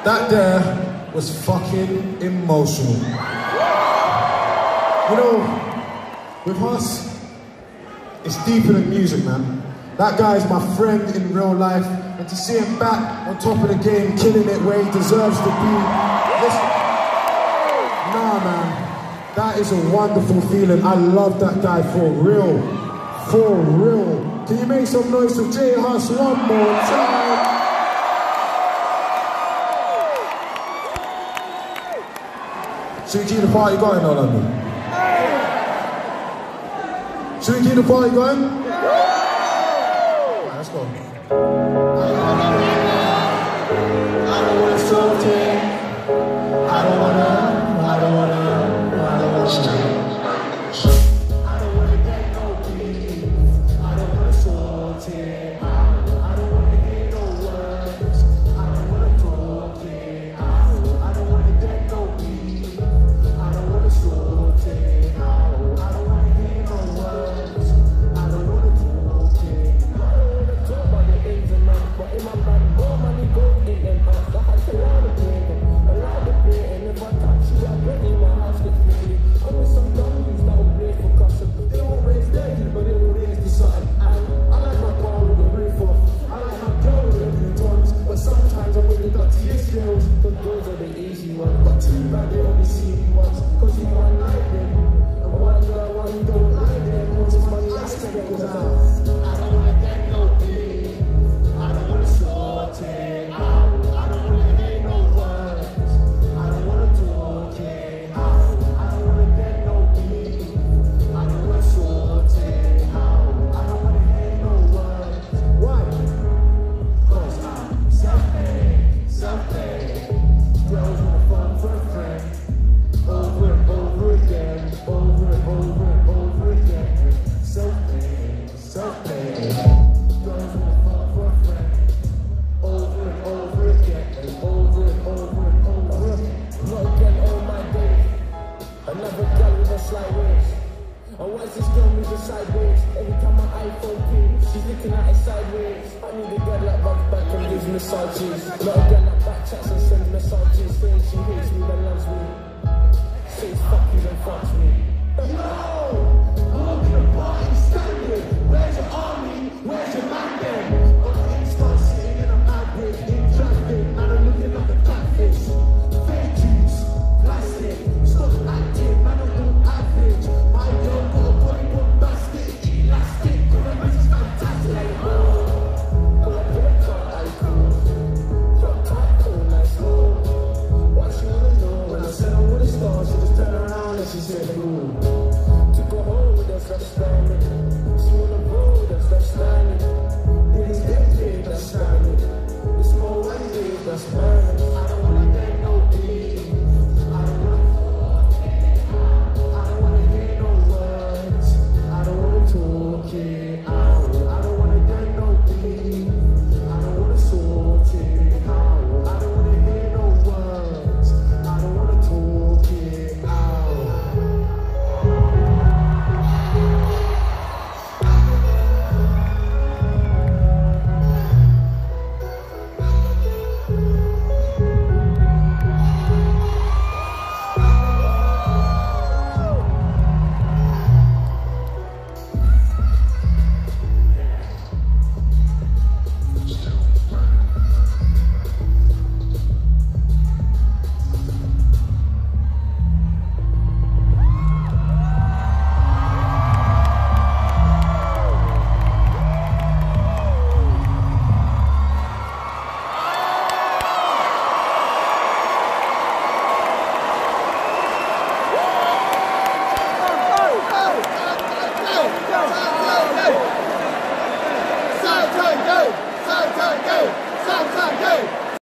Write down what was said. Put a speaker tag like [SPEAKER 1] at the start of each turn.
[SPEAKER 1] That there was fucking emotional. You know, with us, it's deeper than music, man. That guy is my friend in real life, and to see him back on top of the game, killing it where he deserves to be. Listen, nah, man, that is a wonderful feeling. I love that guy for real, for real. Can you make some noise for J Hus one more time? Should we keep the party going, Orlando? Should we keep the party going? Right, let's go. I don't wanna sort it. I don't wanna get no peace. I don't wanna sort it. I don't wanna hear no words. I don't wanna talk it. I don't wanna get no peace. I don't wanna sort it. I don't wanna hear no words. I don't wanna talk it. I don't wanna talk about the ins and outs, but in my mind, more money go in them house. I had to learn to play them, allow the play, and if I touch you, I'm ready, my house gets busy. I'm with some dummies that will play for custom. They won't raise their heat, but they will raise the sun. I like my car with the roof off. I like my girl with the blue tons, but sometimes I'm with the dirtiest girls, cause those are the easy ones. But too bad they only see me once, cause you don't like them. And one girl, one don't like them, once it's money, I spend it out. I don't wanna get no peace. I don't wanna sort it out. I don't wanna hear no words. I don't wanna talk it out. I don't wanna get no peace. I don't wanna sort it out. I don't wanna hear no words. Why? Cause I'm self-made, self-made. Girls wanna fun for a friend. Over and over again. Over and over and over again. Self-made, self-made. Girls wanna fun for a friend. Over and over again. And over and over and over again. Not again all my days. Another girl with a slight waist. And why is this girl moving sideways? Every time my iPhone pings, she's looking at it sideways. I need a girl that rubs back and gives massages. Not a girl that backchats and sends messages, saying she hates me but loves me. Says fuck you and fucks me.